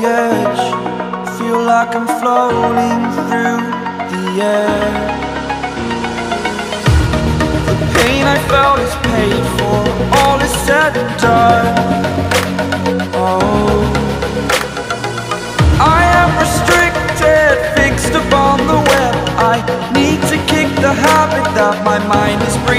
edge, feel like I'm floating through the air. The pain I felt is paid for, all is said and done. Oh, I am restricted, fixed upon the web. I need to kick the habit that my mind is breathing.